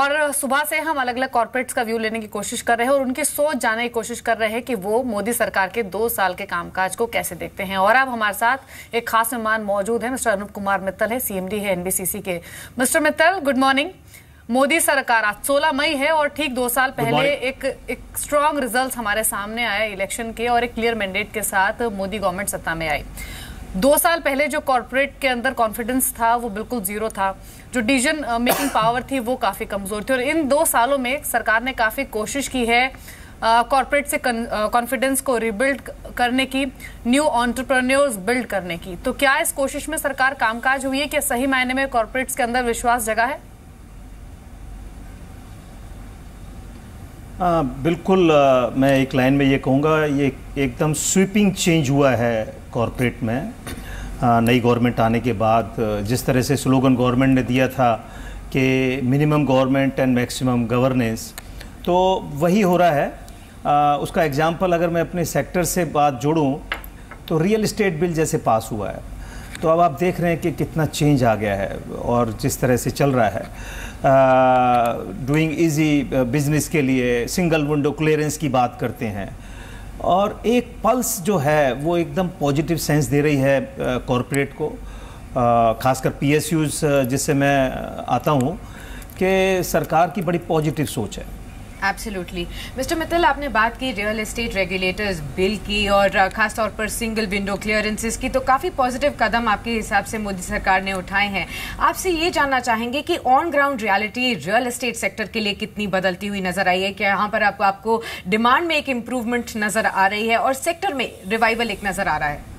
और सुबह से हम अलग अलग कॉर्पोरेट्स का व्यू लेने की कोशिश कर रहे हैं और उनकी सोच जानने की कोशिश कर रहे हैं कि वो मोदी सरकार के 2 साल के कामकाज को कैसे देखते हैं। और अब हमारे साथ एक खास मेहमान मौजूद है, मिस्टर अनूप कुमार मित्तल है, CMD है NBCC के। Mister Mittal, good morning. Modi सरकार, आज 16 मई है और ठीक 2 साल पहले एक स्ट्रॉन्ग रिजल्ट हमारे सामने आए इलेक्शन के और एक क्लियर मैंडेट के साथ मोदी गवर्नमेंट सत्ता में आई। 2 साल पहले जो कॉर्पोरेट के अंदर कॉन्फिडेंस था वो बिल्कुल जीरो था, जो डिसीजन मेकिंग पावर थी वो काफी कमजोर थी। और इन 2 सालों में सरकार ने काफी कोशिश की है कॉर्पोरेट से कॉन्फिडेंस को रिबिल्ड करने की, न्यू एंटरप्रेन्योर्स बिल्ड करने की। तो क्या इस कोशिश में सरकार कामकाज हुई है? क्या सही मायने में कॉर्पोरेट्स के अंदर विश्वास जगा है? बिल्कुल। मैं एक लाइन में ये कहूँगा, ये एकदम स्वीपिंग चेंज हुआ है कॉर्पोरेट में। नई गवर्नमेंट आने के बाद जिस तरह से स्लोगन गवर्नमेंट ने दिया था कि minimum government and maximum governance, तो वही हो रहा है। उसका एग्जांपल अगर मैं अपने सेक्टर से बात जोड़ूं तो रियल एस्टेट बिल जैसे पास हुआ है, तो अब आप देख रहे हैं कि कितना चेंज आ गया है और जिस तरह से चल रहा है। डूइंग इजी बिजनेस के लिए सिंगल विंडो क्लियरेंस की बात करते हैं और एक पल्स जो है वो एकदम पॉजिटिव सेंस दे रही है कॉरपोरेट को, खासकर PSUs जिससे मैं आता हूँ, कि सरकार की बड़ी पॉजिटिव सोच है। एब्सोल्युटली। मिस्टर मित्तल, आपने बात की रियल एस्टेट रेगुलेटर्स बिल की और खास तौर पर सिंगल विंडो क्लियरेंसेस की, तो काफ़ी पॉजिटिव कदम आपके हिसाब से मोदी सरकार ने उठाए हैं। आपसे ये जानना चाहेंगे कि on ground reality real estate sector के लिए कितनी बदलती हुई नजर आई है? क्या यहाँ पर आपको डिमांड में एक इम्प्रूवमेंट नजर आ रही है और सेक्टर में रिवाइवल एक नजर आ रहा है?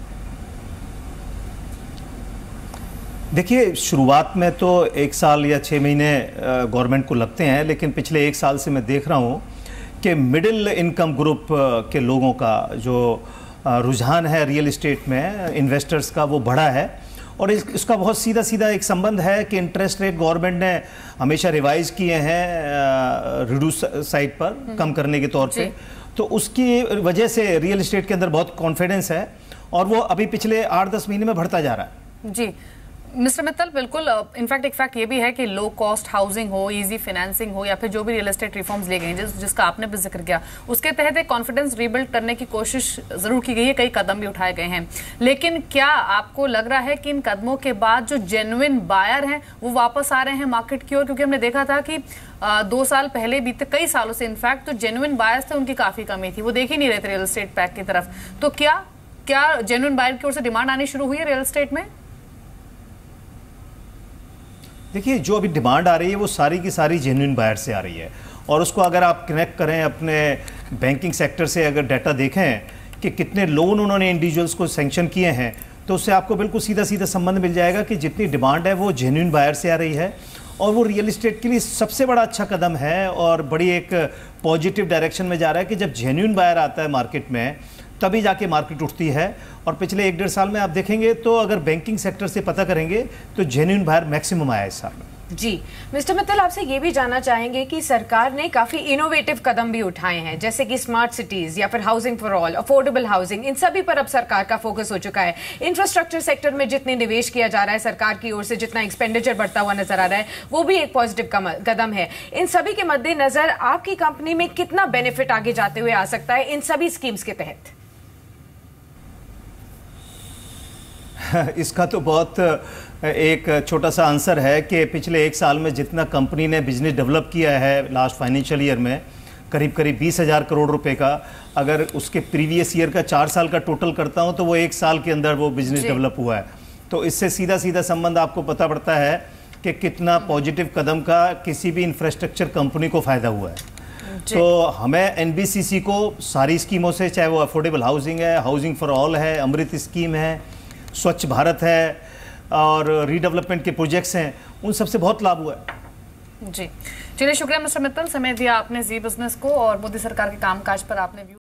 देखिए, शुरुआत में तो 1 साल या 6 महीने गवर्नमेंट को लगते हैं, लेकिन पिछले 1 साल से मैं देख रहा हूँ कि मिडिल इनकम ग्रुप के लोगों का जो रुझान है रियल एस्टेट में, इन्वेस्टर्स का, वो बढ़ा है। और इसका बहुत सीधा सीधा एक संबंध है कि इंटरेस्ट रेट गवर्नमेंट ने हमेशा रिवाइज किए हैं रिड्यूस साइड पर, कम करने के तौर पे। तो उसकी वजह से रियल एस्टेट के अंदर बहुत कॉन्फिडेंस है और वो अभी पिछले 8-10 महीने में बढ़ता जा रहा है। जी मिस्टर मित्तल, बिल्कुल। इनफैक्ट एक फैक्ट ये भी है कि लो कॉस्ट हाउसिंग हो, इजी फाइनेंसिंग हो, या फिर जो भी रियल एस्टेट रिफॉर्म्स ले गए जिसका आपने भी जिक्र किया, उसके तहत एक कॉन्फिडेंस रीबिल्ड करने की कोशिश जरूर की गई है, कई कदम भी उठाए गए हैं। लेकिन क्या आपको लग रहा है कि इन कदमों के बाद जो जेन्युइन बायर हैं वो वापस आ रहे हैं मार्केट की ओर? क्योंकि हमने देखा था कि 2 साल पहले, बीते कई सालों से इनफैक्ट जो जेन्युइन बायर्स थे उनकी काफी कमी थी, वो देख ही नहीं रहे थे रियल एस्टेट पैक की तरफ। तो क्या जेन्युइन बायर की ओर से डिमांड आनी शुरू हुई है रियल एस्टेट में? देखिए, जो अभी डिमांड आ रही है वो सारी की सारी जेन्युइन बायर से आ रही है। और उसको अगर आप कनेक्ट करें अपने बैंकिंग सेक्टर से, अगर डाटा देखें कि कितने लोन उन्होंने इंडिविजुअल्स को सैंक्शन किए हैं, तो उससे आपको बिल्कुल सीधा सीधा संबंध मिल जाएगा कि जितनी डिमांड है वो जेन्युइन बायर से आ रही है। और वो रियल एस्टेट के लिए सबसे बड़ा अच्छा कदम है और बड़ी एक पॉजिटिव डायरेक्शन में जा रहा है कि जब जेन्युइन बायर आता है मार्केट में तभी जाके मार्केट उठती है। और पिछले 1-1.5 साल में आप देखेंगे तो अगर बैंकिंग सेक्टर से पता करेंगे तो जेन्युइन बायर मैक्सिमम आया इस साल में। जी मिस्टर मित्तल, आपसे ये भी जानना चाहेंगे कि सरकार ने काफी इनोवेटिव कदम भी उठाए हैं, जैसे कि स्मार्ट सिटीज या फिर housing for all, affordable housing, इन सभी पर अब सरकार का फोकस हो चुका है। इंफ्रास्ट्रक्चर सेक्टर में जितने निवेश किया जा रहा है सरकार की ओर से, जितना एक्सपेंडिचर बढ़ता हुआ नजर आ रहा है, वो भी एक पॉजिटिव कदम है। इन सभी के मद्देनजर आपकी कंपनी में कितना बेनिफिट आगे जाते हुए आ सकता है इन सभी स्कीम्स के तहत? इसका तो बहुत एक छोटा सा आंसर है कि पिछले 1 साल में जितना कंपनी ने बिजनेस डेवलप किया है लास्ट फाइनेंशियल ईयर में, करीब 20,000 करोड़ रुपए का, अगर उसके प्रीवियस ईयर का 4 साल का टोटल करता हूं तो वो 1 साल के अंदर वो बिजनेस डेवलप हुआ है। तो इससे सीधा सीधा संबंध आपको पता पड़ता है कि कितना पॉजिटिव कदम का किसी भी इंफ्रास्ट्रक्चर कंपनी को फ़ायदा हुआ है। तो हमें NBCC को सारी स्कीमों से, चाहे वो अफोर्डेबल हाउसिंग है, हाउसिंग फॉर ऑल है, अमृत स्कीम है, स्वच्छ भारत है और रीडेवलपमेंट के प्रोजेक्ट्स हैं, उन सबसे बहुत लाभ हुआ है। जी चलिए, शुक्रिया मिस्टर मित्तल, समय दिया आपने जी बिजनेस को और मोदी सरकार के कामकाज पर आपने